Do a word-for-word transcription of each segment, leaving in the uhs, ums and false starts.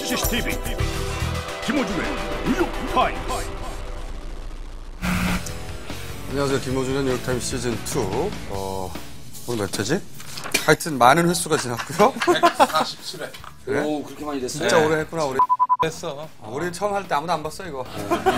씨씨티비 김호준의 뉴욕타임스. 안녕하세요. 김호준의 뉴욕타임스 시즌 투. 어, 오늘 몇 회지? 하여튼 많은 횟수가 지났고요. 백사십칠 회. 그래? 오, 그렇게 많이 됐어요? 진짜 네. 오래 했구나, 우리. 됐어. 아, 우리 처음 할 때 아무도 안 봤어, 이거.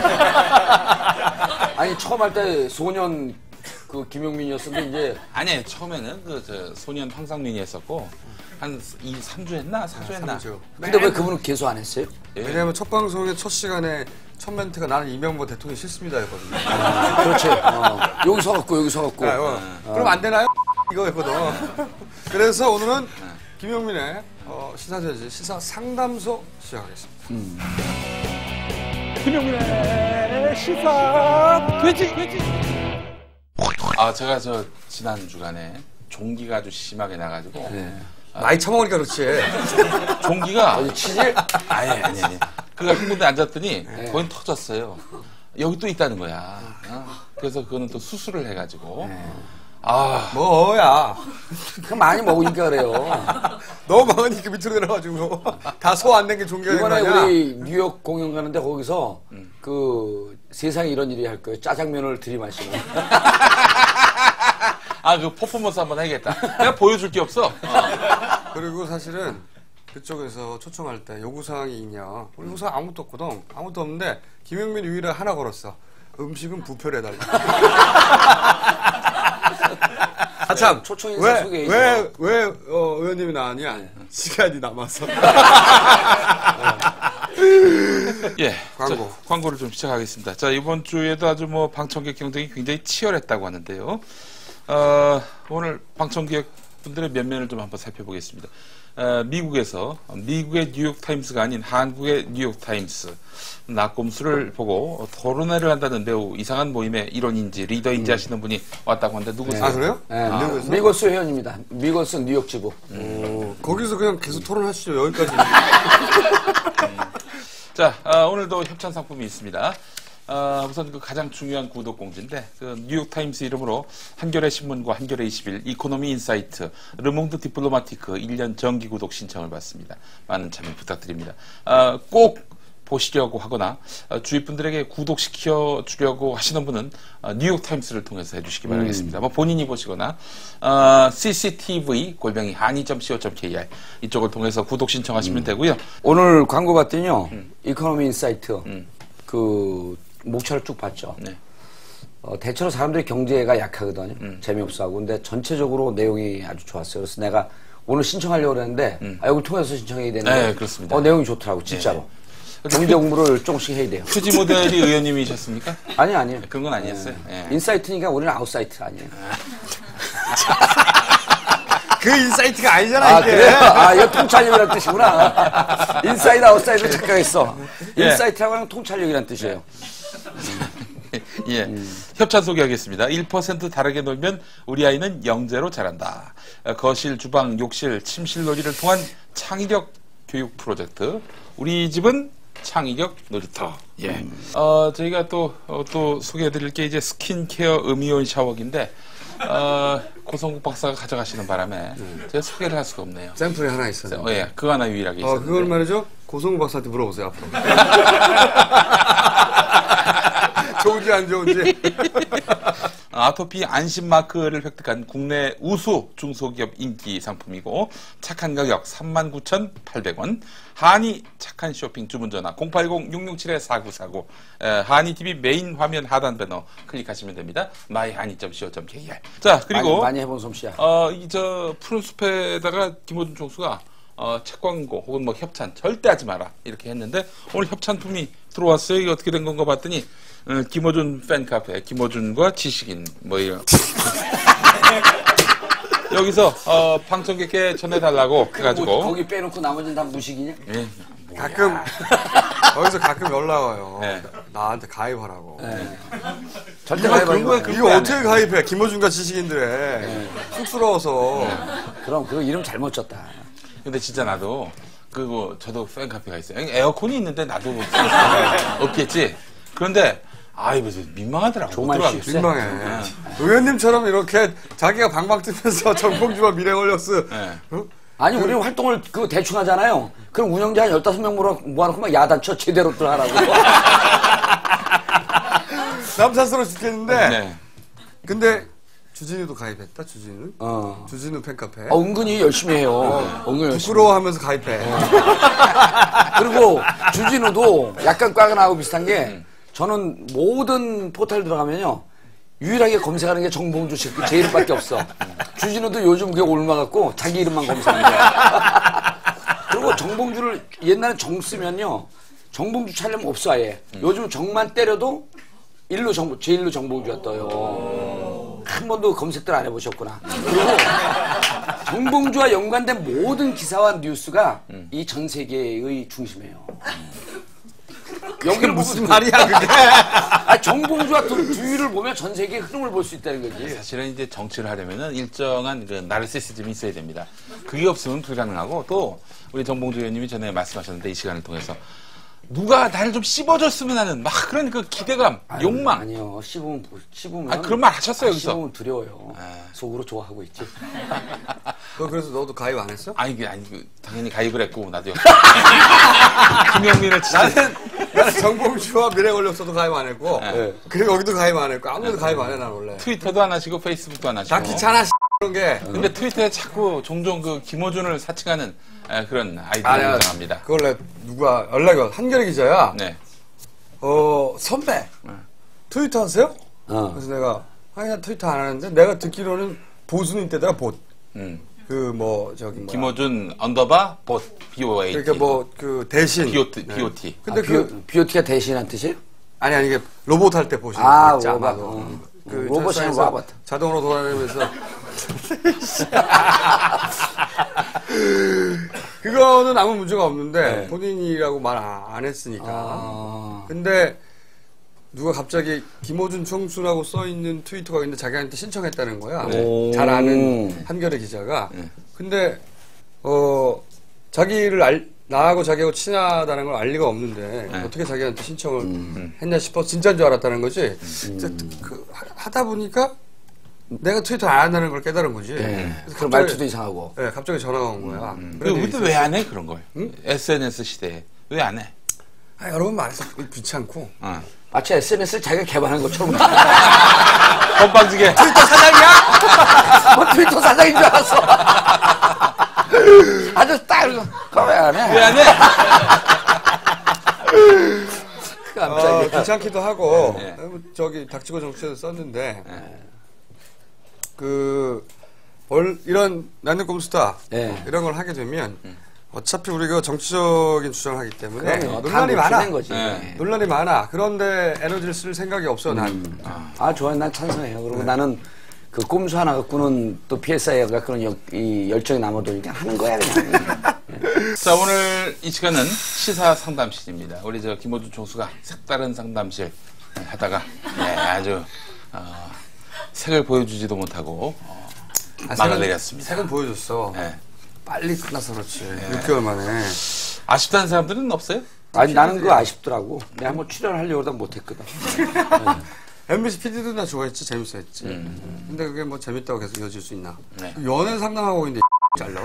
아니, 처음 할 때 소년 그 김용민이었는데, 이제. 아니, 처음에는 그, 저, 소년 황상민이 했었고, 한 이, 삼 주 했나? 사 주 했나? 삼 주. 근데 왜 그분은 개소 안 했어요? 예. 왜냐면 첫 방송의 첫 시간에 첫 멘트가 나는 이명박 대통령이 싫습니다 였거든요. 아, 그렇지. 어. 여기 서갖고, 여기 서갖고. 야, 어. 그럼 안 되나요? 이거였거든. 그래서 오늘은 김용민의 어, 시사돼지 시사 상담소 시작하겠습니다. 음. 김용민의 시사 돼지. 아, 제가 저, 지난 주간에 종기가 아주 심하게 나가지고. 네. 많이 처먹으니까 그렇지. 종기가. 어디 치질? 아니, 아니, 아니. 그가 한 군데 앉았더니, 네. 거긴 터졌어요. 여기 또 있다는 거야. 어? 그래서 그거는 또 수술을 해가지고. 네. 아. 뭐야. 그 많이 먹으니까 그래요. 너무 많으니까 밑으로 내려가지고. 다 소 안 된 게 종교인 거 이번에 아니야? 우리 뉴욕 공연 가는데 거기서 음. 그 세상에 이런 일이 할 거예요. 짜장면을 들이마시는. 아, 그 퍼포먼스 한번 해야겠다. 내가 보여줄 게 없어. 어. 그리고 사실은 그쪽에서 초청할 때 요구사항이 있냐. 우리 요구사항 아무것도 없거든. 아무것도 없는데 김용민이 유일하게 하나 걸었어. 음식은 부표를 해달라. 아, 참. 초청 인사 소개해 왜, 왜, 왜, 어, 의원님이 나왔냐? 네. 시간이 남아서. 예. 광고. 자, 광고를 좀 시작하겠습니다. 자, 이번 주에도 아주 뭐 방청객 경쟁이 굉장히 치열했다고 하는데요. 어, 오늘 방청객 분들의 면면을 좀 한번 살펴보겠습니다. 어, 미국에서, 미국의 뉴욕타임스가 아닌 한국의 뉴욕타임스, 낙곰수를 보고 토론회를 한다는 매우 이상한 모임의 일원인지 리더인지 음. 하시는 분이 왔다고 하는데 누구세요? 아, 그래요? 네. 아, 미거스 회원입니다. 미거스 뉴욕 지부. 음. 거기서 그냥 계속 토론하시죠. 여기까지. 자, 어, 오늘도 협찬 상품이 있습니다. 어, 우선 그 가장 중요한 구독 공지인데, 그 뉴욕타임스 이름으로 한겨레 신문과 한겨레 이십일, 이코노미 인사이트, 르몽드 디플로마티크 일 년 정기 구독 신청을 받습니다. 많은 참여 부탁드립니다. 어, 꼭 보시려고 하거나 어, 주위 분들에게 구독시켜 주려고 하시는 분은 어, 뉴욕타임스를 통해서 해주시기 바라겠습니다. 음. 뭐 본인이 보시거나 어, 씨씨티비 골뱅이 한이 점 씨오 점 케이알 이쪽을 통해서 구독 신청하시면 음. 되고요. 오늘 광고 봤더니요. 음. 이코노미 인사이트 음. 그 목차를 쭉 봤죠. 네. 어, 대체로 사람들이 경제가 약하거든요. 음. 재미없어 하고. 근데 전체적으로 내용이 아주 좋았어요. 그래서 내가 오늘 신청하려고 그랬는데, 음. 아, 여기 통해서 신청해야 되는데. 네, 그렇습니다. 어, 내용이 좋더라고, 진짜로. 네. 경제 공부를 조금씩 해야 돼요. 휴지 모델이 의원님이셨습니까? 아니, 아니에요. 그런 건 아니었어요. 네. 예. 인사이트니까 우리는 아웃사이트 아니에요. 그 인사이트가 아니잖아, 아, 이게. 그래요? 아, 이거 통찰력이라는 뜻이구나. 인사이드, 아웃사이드를 착각했어. 예. 인사이트라고 하는 통찰력이라는 뜻이에요. 예. 음. 협찬 소개하겠습니다. 일 퍼센트 다르게 놀면 우리 아이는 영재로 자란다. 거실, 주방, 욕실, 침실 놀이를 통한 창의력 교육 프로젝트. 우리 집은 창의력 놀이터. 예. 음. 어, 저희가 또, 어, 또 소개해드릴 게 이제 스킨케어 음이온 샤워기인데, 어, 고성국 박사가 가져가시는 바람에 음. 제가 소개를 할 수가 없네요. 샘플이 하나 있어요. 어, 예. 그거 하나 유일하게 있어요. 어, 그걸 말이죠. 고성우 박사한테 물어보세요, 앞으로. 좋은지 안 좋은지. 아토피 안심 마크를 획득한 국내 우수 중소기업 인기 상품이고 착한 가격 삼만 구천팔백 원. 한이 착한 쇼핑 주문 전화 공팔공 육육칠 사구사구. 한이티비 메인 화면 하단 배너 클릭하시면 됩니다. 마이한이 점 씨오 점 케이알. 자, 그리고 많이, 많이 해본 솜씨야. 어, 이 저 푸른 숲에다가 김호준 총수가 어, 책 광고 혹은 뭐 협찬 절대 하지 마라 이렇게 했는데 오늘 협찬품이 들어왔어요. 이게 어떻게 된 건가 봤더니 어, 김호준 팬카페 김호준과 지식인 뭐 이런 여기서 어, 방청객께 전해달라고 해가지고 뭐, 거기 빼놓고 나머지는 다 무식이냐? 예. 가끔 거기서 가끔 연락 와요. 네. 나한테 가입하라고. 네. 절대 이거 가입하지 그런 거에 마. 이거 어떻게 가입해? 김호준과 지식인들의 네. 쑥스러워서. 그럼 그거 이름 잘못 졌다. 근데 진짜 나도 그거 저도 팬카페가 있어요. 에어컨이 있는데 나도 없겠지. 그런데 아이 뭐 민망하더라고. 정말 못 쉽세. 민망해. 의원님처럼 이렇게 자기가 방방 뜨면서 정봉주와 미래걸렸스 네. 어? 아니, 우리는 활동을 그 대충 하잖아요. 그럼 운영자 한 열다섯 명 모아놓고 막 야단쳐 제대로 들 하라고. 남사스러워 죽겠는데. 네. 근데 주진우도 가입했다, 주진우. 어. 주진우 팬카페. 어, 은근히 열심히 해요. 어, 은근히 열심히. 부끄러워하면서 가입해. 그리고 주진우도 약간 과가 나하고 비슷한 게 저는 모든 포털 들어가면요. 유일하게 검색하는 게 정봉주 씨, 제 이름밖에 없어. 주진우도 요즘 그게 옮아갖고 자기 이름만 검색하는 거야. 그리고 정봉주를 옛날에 정 쓰면요. 정봉주 찾으려면 없어 아예. 요즘 정만 때려도 일로 정, 제일로 정봉주가 떠요. 한 번도 검색들 안 해보셨구나. 그리고 정봉주와 연관된 모든 기사와 뉴스가 이 전 세계의 중심이에요. 그게 무슨 말이야, 그게? 아, 정봉주와 두, 두유를 보면 전 세계의 흐름을 볼 수 있다는 거지. 사실은 이제 정치를 하려면은 일정한 그 나르시시즘이 있어야 됩니다. 그게 없으면 불가능하고 또 우리 정봉주 의원님이 전에 말씀하셨는데 이 시간을 통해서 누가 나를 좀 씹어줬으면 하는 막 그런 그 기대감, 아유, 욕망. 아니요. 씹으면, 씹으면. 아, 그런 말 하셨어요, 아, 여기서. 씹으면 두려워요. 아. 속으로 좋아하고 있지. 너 그래서 너도 가입 안 했어? 아니, 그, 아니, 그, 당연히 가입을 했고, 나도요. 김용민을 진짜. 나는, 나는 정봉주와 미래권력서도 가입 안 했고, 네. 그리고 여기도 가입 안 했고, 아무데도 가입 안 해, 난 원래. 트위터도 안 하시고, 페이스북도 안 하시고. 다 귀찮아, 그런 게. 근데 트위터에 자꾸 종종 그 김어준을 사칭하는 에, 그런 아이디어를 아니야, 인정합니다. 그걸 내 누가 연락이 와. 한결의 기자야. 네. 어, 선배. 트위터 하세요? 어. 그래서 내가, 아니, 나 트위터 안 하는데, 내가 듣기로는 보수는 때다가 봇. 음. 그, 뭐, 저기, 뭐. 김어준 언더바 봇 비오에이. 그러니까 뭐, 그, 대신. 비오티. 네. 비오티. 근데 아, 그, 비오티가 대신한 뜻이에요? 아니, 아니, 이게 로봇 할 때 보시는 아, 거 있지, 로봇. 아마도. 어. 그, 로봇이 전차에서 로봇. 자동으로 돌아다니면서. 그거는 아무 문제가 없는데, 네. 본인이라고 말 안 했으니까. 아. 근데, 누가 갑자기 김호준 총수라고 써있는 트위터가 있는데 자기한테 신청했다는 거야. 네. 잘 아는 한겨레 기자가. 네. 근데, 어, 자기를 알, 나하고 자기하고 친하다는 걸 알 리가 없는데 네. 어떻게 자기한테 신청을 했냐 싶어 진짜인 줄 알았다는 거지. 진짜 그, 하- 하다 보니까 내가 트위터 안 한다는 걸 깨달은 거지. 네. 그래서 그럼 갑자기- 말투도 이상하고. 네, 갑자기 전화가 온 거야. 그 우리도 왜 안 해? 그런 걸. 에스엔에스 시대에. 왜 안 해? 아, 여러 번 말해서 귀찮고. 어. 마치 에스엔에스를 자기가 개발한 것처럼. 건방지게. 트위터 사장이야? 뭐 트위터 사장인 줄 알았어. 아주 딱, 이러고, 그거 왜 안 해? 왜 안 해? 어, 깜짝이야. 귀찮기도 하고 네. 어, 저기 닥치고 정치에서 썼는데 그 월- 이런 나는 꼼수다 네. 이런 걸 하게 되면 어차피 우리가 정치적인 주장을 하기 때문에 그럼요. 논란이 다 많아. 묻히는 거지. 네. 논란이 많아. 그런데 에너지를 쓸 생각이 없어 난. 아, 좋아요. 난 찬성해요. 네. 그리고 나는 그 꼼수 하나 갖고는 또 피에스아이가 갖고는 여- 이 열정이 남아도니까 하는 거야, 그냥. 자, 오늘 이 시간은 시사 상담실입니다. 우리 저 김호준 총수가 색다른 상담실 하다가 네, 아주 어, 색을 보여주지도 못하고 어, 아, 막을 색은- 내렸습니다. 색은 보여줬어. 네. 빨리 끝나서 그렇지. 육 개월 만에. 아쉽다는 사람들은 없어요? 아니, 나는 그거 아쉽더라고. 내가 한번 출연하려고 하다 못했거든. 엠비씨 피디도 나 좋아했지. 재밌어 했지. 근데 그게 뭐 재밌다고 계속 이어질 수 있나. 네. 연애 상담하고 있는데 잘라.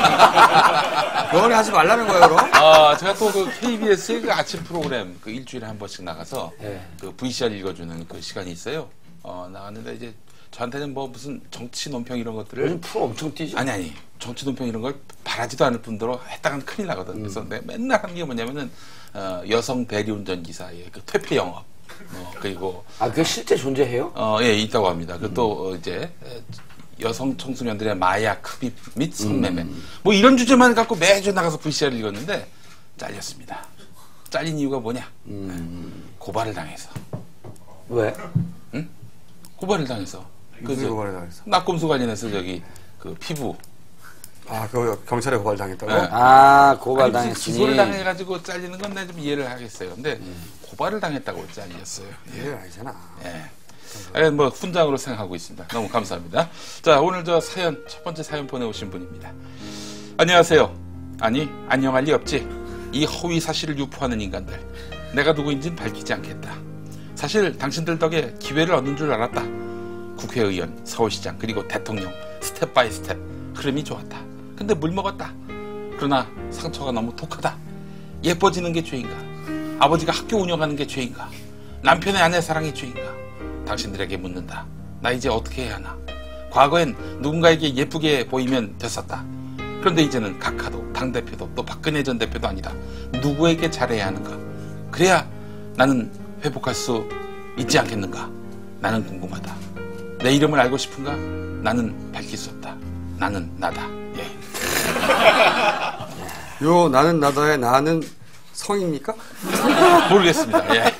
연애 하지 말라는 거야, 그럼? 아, 제가 또 그 케이비에스의 그 아침 프로그램 그 일주일에 한 번씩 나가서 네. 그 브이씨알 읽어주는 그 시간이 있어요. 어, 나갔는데 이제 저한테는 뭐 무슨 정치 논평 이런 것들을 요즘 프로 엄청 뛰지? 아니 아니 정치 논평 이런 걸 바라지도 않을 뿐더러 했다가는 큰일 나거든. 그래서 음. 내가 맨날 하는 게 뭐냐면은 어, 여성 대리운전 기사의 그 퇴폐 영업 어, 그리고 아, 그게 실제 존재해요? 어, 예 있다고 합니다. 그또 어, 이제 에, 여성 청소년들의 마약 흡입 및 성매매 음. 뭐 이런 주제만 갖고 매주 나가서 브이씨알을 읽었는데 잘렸습니다. 잘린 이유가 뭐냐? 음. 고발을 당해서 왜? 고발을 당해서 무슨 고발을 당했어? 낙곰수 관련해서 저기 그 피부 아, 그거 경찰에 고발 당했다고? 네. 아, 고발 아니, 무슨 당했으니. 기소를 당해가지고 잘리는 건 내가 좀 이해를 하겠어요. 근데 고발을 당했다고 잘렸어요. 예. 예, 아니잖아. 예. 예, 뭐 훈장으로 생각하고 있습니다. 너무 감사합니다. 자, 오늘 저 사연 첫 번째 사연 보내오신 분입니다. 안녕하세요. 아니 안녕할 리 없지. 이 허위 사실을 유포하는 인간들. 내가 누구인지는 밝히지 않겠다. 사실 당신들 덕에 기회를 얻는 줄 알았다. 국회의원, 서울시장, 그리고 대통령 스텝 바이 스텝 흐름이 좋았다. 근데 물 먹었다. 그러나 상처가 너무 독하다. 예뻐지는 게 죄인가? 아버지가 학교 운영하는 게 죄인가? 남편의 아내 사랑이 죄인가? 당신들에게 묻는다. 나 이제 어떻게 해야 하나? 과거엔 누군가에게 예쁘게 보이면 됐었다. 그런데 이제는 각하도 당대표도 또 박근혜 전 대표도 아니다. 누구에게 잘해야 하는가? 그래야 나는 회복할 수 있지 않겠는가? 나는 궁금하다. 내 이름을 알고 싶은가? 나는 밝힐 수 없다. 나는 나다. 예. 요 나는 나다의 나는 성입니까? 모르겠습니다. 예.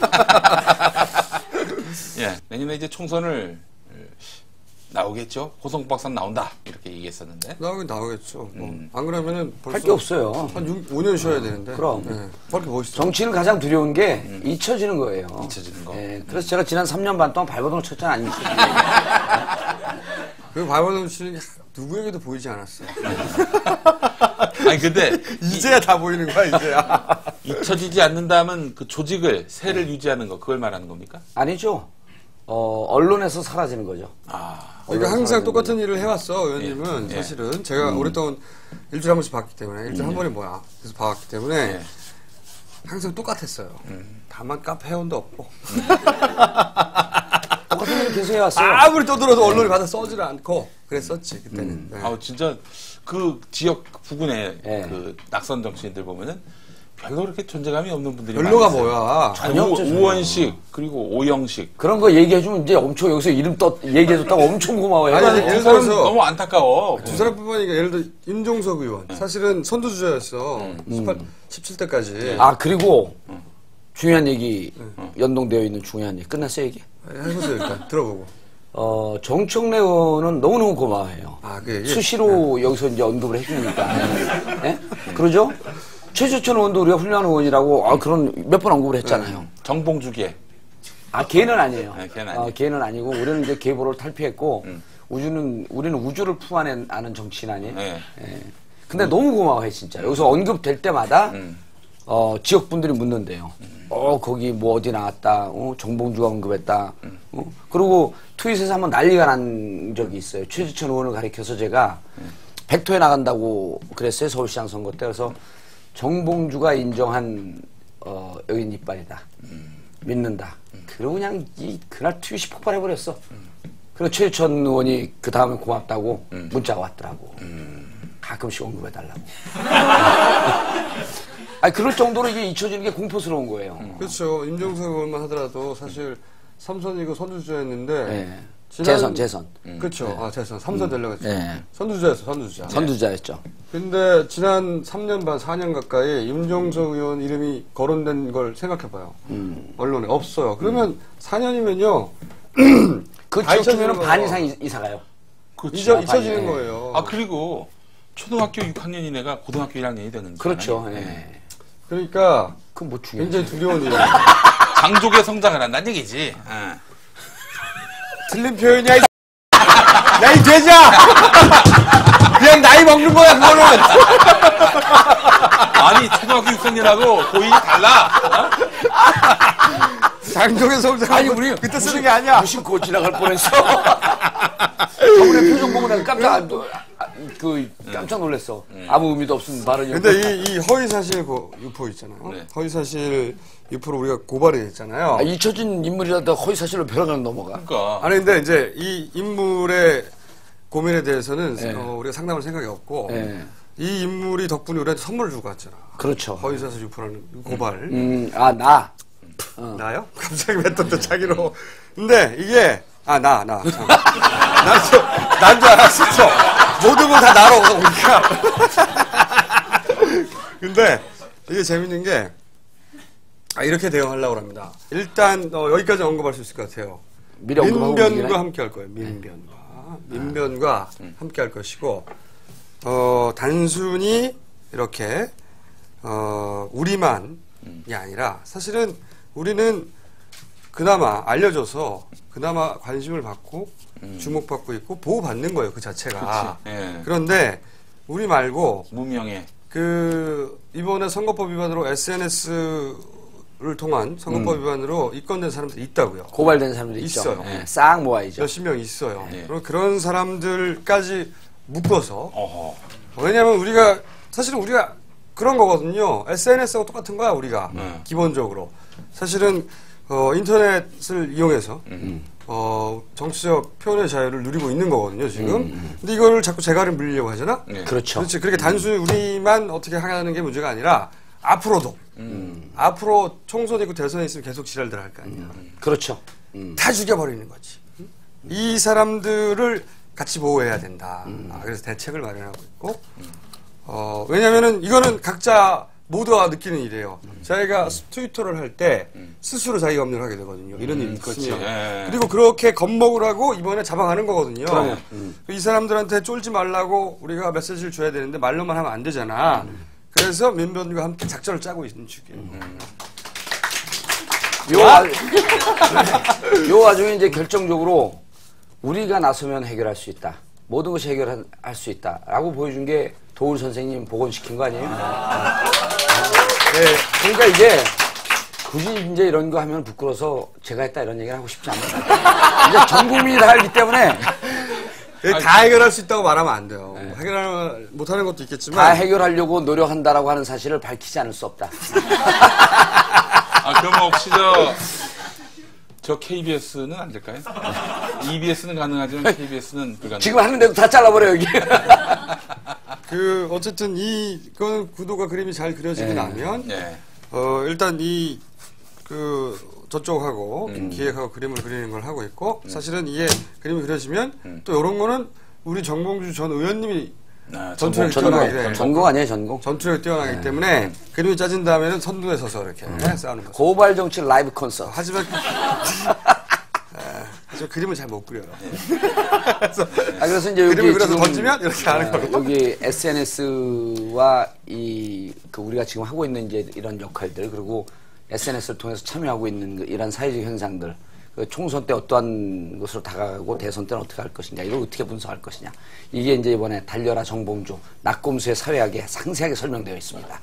예. 내년에 이제 총선을 나오겠죠? 호성 박사는 나온다. 이렇게 얘기했었는데. 나오긴 나오겠죠. 뭐. 음. 안 그러면은 벌써 할 게 없어요. 한 육, 오 년 쉬어야 되는데. 그럼. 네. 그렇게 멋있죠. 정치는 가장 두려운 게 잊혀지는 거예요. 잊혀지는 거. 예, 그래서 제가 지난 삼 년 반 동안 발버둥을 쳤잖아, 아니지? 그 발버둥 치는 게 누구에게도 보이지 않았어요. 아니, 근데 이제야 다 보이는 거야, 이제야. 잊혀지지 않는다면 그 조직을, 세를 유지하는 거, 그걸 말하는 겁니까? 아니죠. 어, 언론에서 사라지는 거죠. 아. 그러니까 항상 똑같은 일을 해왔어, 의원님은. 예. 사실은. 제가 음. 오랫동안 일주일에 한 번씩 봤기 때문에, 일주일에 한 번이 뭐야. 그래서 봐왔기 때문에, 예. 항상 똑같았어요. 음. 다만 카페 회원도 없고. 똑같은 일을 계속 해왔어요. 아무리 떠들어도 언론이 받아 써지를 않고, 그랬었지, 그때는. 네. 아, 진짜 그 지역 부근에 예. 그 낙선 정치인들 보면은 별로 그렇게 존재감이 없는 분들이 별로가 많았어요. 뭐야. 아니, 전혀 오, 없죠, 전혀. 오원식 그리고 오영식. 그런 거 얘기해주면 이제 엄청 여기서 이름 떠, 얘기해줬다고 엄청 고마워요. 아니, 아니, 예를 두 사람 들어서 너무 안타까워. 두 사람뿐만 아니라 예를 들어 임종석 의원. 사실은 선두주자였어. 십팔, 십칠 대까지. 아, 그리고 중요한 얘기, 연동되어 있는 중요한 얘기. 끝났어요, 얘기? 해보세요, 일단. 들어보고. 어, 정청래 의원은 너무너무 고마워해요. 아, 그게. 이게- 수시로 여기서 이제 언급을 해주니까. 예? 그러죠? 최재천 의원도 우리가 훌륭한 의원이라고, 아, 그런 몇 번 언급을 했잖아요. 정봉주기에. 아, 걔는 아니에요. 네, 걔는 어, 아니에요. 걔는 아니고, 우리는 이제 계보를 탈피했고, 음. 우주는, 우리는 우주를 품안에 아는 정치인 아니에요? 네. 예. 근데 너무 고마워해, 진짜. 여기서 언급될 때마다, 음. 어, 지역분들이 묻는데요. 어, 거기 뭐 어디 나왔다. 어, 정봉주가 언급했다. 어? 그리고 트윗에서 한번 난리가 난 적이 있어요. 최지천 의원을 가리켜서 제가 백토에 나간다고 그랬어요. 서울시장 선거 때. 그래서 정봉주가 인정한, 어, 여긴 이빨이다. 믿는다. 그러고 그냥 이, 그날 트윗이 폭발해버렸어. 그리고 최지천 의원이 그 다음에 고맙다고 문자가 왔더라고. 가끔씩 언급해달라고. 아니, 그럴 정도로 이게 잊혀지는 게 공포스러운 거예요. 그렇죠. 임종석 의원만 하더라도 사실 삼선이고 선두주자였는데. 네. 지난- 재선, 재선. 그렇죠. 아, 재선. 삼선 되려고 했죠. 네. 선두주자였어, 선두주자. 선두자였죠. 근데 지난 삼 년 반, 사 년 가까이 임종석 의원 이름이 거론된 걸 생각해봐요. 언론에 없어요. 그러면 사 년이면요. 그 다 지역 주면은 잊혀지는 반 거예요. 이상 이- 이사 가요. 그렇죠. 잊어, 아, 잊혀지는 예. 거예요. 아, 그리고 초등학교 육 학년인 애가 고등학교 일 학년이 되는 그렇죠. 거잖아요. 예. 그러니까 그건 뭐 중요해. 굉장히 두려운 일이에요. 장족의 성장을 한다는 얘기지. 예. 틀린 표현이야, 이 야, 이 돼지야! 그냥 나이 먹는 거야, 그거는! 아니, 초등학교 육 학년하고 고인이 달라. 어? 장족의 성장. 아니, 우리 그때 쓰는 게 아니야. 무심코 지나갈 뻔했어. 저번에 표정 보고 내가 깜짝, 아, 그, 깜짝 놀랐어. 아무 의미도 없는 발언이었고. 근데 이, 이 허위사실 고- 유포 있잖아요. 네. 허위사실 유포로 우리가 고발이 됐잖아요. 아, 잊혀진 인물이라도 허위사실로 벼락을 넘어가. 그러니까. 아니, 근데 이제 이 인물의 고민에 대해서는 네. 어, 우리가 상담할 생각이 없고, 예. 이 인물이 덕분에 우리한테 선물을 주고 갔잖아. 그렇죠. 허위사실 유포라는 고발. 음, 아, 나. 나요? 갑자기 왜 또 또 자기로. 근데 이게, 아, 나, 나. 참. 난 저, 난 줄 알았어. 저. 모든 걸 다 나로 오니까. 근데 이게 재밌는 게, 아, 이렇게 대응하려고 합니다. 일단, 어, 여기까지 언급할 수 있을 것 같아요. 미리 언급하고 민변과 움직이네. 함께 할 거예요. 민변과. 민변과 함께 할 것이고, 어, 단순히 이렇게, 어, 우리만이 아니라, 사실은 우리는 그나마 알려져서, 그나마 관심을 받고, 주목받고 있고, 보호받는 거예요, 그 자체가. 그치. 예. 그런데, 우리 말고, 무명예. 그, 이번에 선거법 위반으로 에스엔에스를 통한 선거법 위반으로 입건된 사람들이 있다고요. 고발된 사람들이 있죠. 있어요. 예, 싹 모아야죠. 몇십 명 있어요. 네. 그럼 그런 사람들까지 묶어서 어허. 왜냐하면 우리가 사실은 우리가 그런 거거든요. 에스엔에스하고 똑같은 거야 우리가 음. 기본적으로 사실은 어, 인터넷을 이용해서 음. 어, 정치적 표현의 자유를 누리고 있는 거거든요 지금. 음. 근데 이거를 자꾸 재갈을 물리려고 하잖아. 네. 그렇죠. 그렇지. 그렇게 단순히 우리만 어떻게 하는 게 문제가 아니라 앞으로도 음. 앞으로 총선 있고 대선에 있으면 계속 지랄들 할 거 아니야. 그렇죠. 음. 다 죽여버리는 거지. 이 사람들을 같이 보호해야 된다. 음. 아, 그래서 대책을 마련하고 있고, 어, 왜냐면은 이거는 각자 모두가 느끼는 일이에요. 음. 자기가 트위터를 할 때 스스로 자기 검열을 하게 되거든요. 이런 일이 그렇지. 있으면. 예. 그리고 그렇게 겁먹을 하고 이번에 잡아가는 거거든요. 그럼요. 음. 이 사람들한테 쫄지 말라고 우리가 메시지를 줘야 되는데 말로만 하면 안 되잖아. 음. 그래서 민변과 함께 작전을 짜고 있는 중이에요. 요, 와, 요 와중에 이제 결정적으로 우리가 나서면 해결할 수 있다. 모든 것이 해결할 수 있다라고 보여준 게 도울 선생님 복원시킨 거 아니에요? 네. 그러니까 이제 굳이 이제 이런 거 하면 부끄러워서 제가 했다 이런 얘기를 하고 싶지 않아요. 이제 전 국민이 다 알기 때문에 다 해결할 수 있다고 말하면 안 돼요. 해결 못하는 것도 있겠지만 다 해결하려고 노력한다라고 하는 사실을 밝히지 않을 수 없다. 아, 그러면 혹시 저, 저 케이비에스는 안 될까요? 이비에스는 가능하지만 케이비에스는 불가능. 지금 하는데도 다 잘라버려 여기. 그 어쨌든 이 그건 구도가 그림이 잘 그려지고 네. 나면 네. 어 일단 이 그 저쪽하고 음. 기획하고 그림을 그리는 걸 하고 있고 사실은 이게 그림이 그려지면 음. 또 이런 거는 우리 정봉주 전 의원님이 아, 전투력이 전공, 뛰어나게 돼. 전공 아니에요 전공. 전투력이 뛰어나기 때문에 그림이 짜진 다음에는 선두에 서서 이렇게 싸우는 거죠. 고발 정치 라이브 콘서트. 하지만 저 그림을 잘 못 그려요. 아, 그래서 이제 여기 그림을 그려서 지금, 던지면 이렇게 하는 아, 거고. 여기 에스엔에스와 이, 그 우리가 지금 하고 있는 이제 이런 역할들, 그리고 에스엔에스를 통해서 참여하고 있는 그 이런 사회적 현상들, 그 총선 때 어떠한 것으로 다가가고 대선 때는 어떻게 할 것이냐, 이걸 어떻게 분석할 것이냐. 이게 이제 이번에 달려라 정봉주, 낙곰수의 사회학에 상세하게 설명되어 있습니다.